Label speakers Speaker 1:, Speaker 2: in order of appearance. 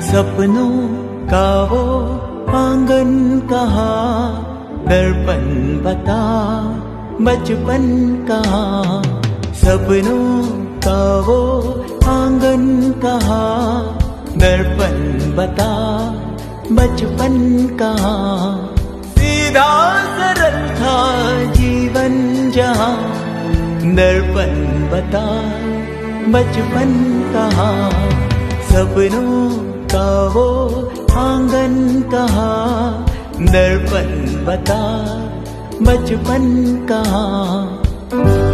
Speaker 1: सपनों का वो आंगन कहाँ, दर्पण बता बचपन कहाँ। सपनों का वो आंगन कहाँ, दर्पण बता बचपन कहाँ। सीधा सरल था जीवन जहाँ, दर्पण बता बचपन कहाँ। सपनों का वो आंगन कहाँ, दर्पण बता बचपन कहाँ।